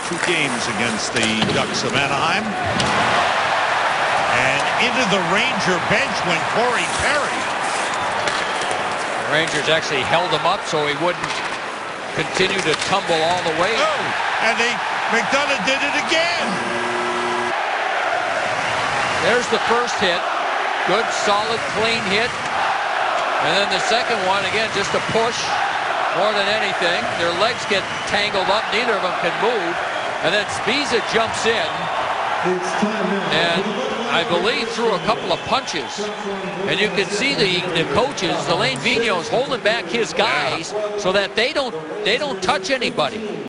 2 games against the Ducks of Anaheim. And into the Ranger bench went Corey Perry. The Rangers actually held him up so he wouldn't continue to tumble all the way. Oh, and McDonagh did it again. There's the first hit. Good, solid, clean hit. And then the second one, again, just a push more than anything. Their legs get tangled up. Neither of them can move. And then Spiza jumps in. And I believe threw a couple of punches. And you can see the coaches, Alain Vigneault, holding back his guys so that they don't touch anybody.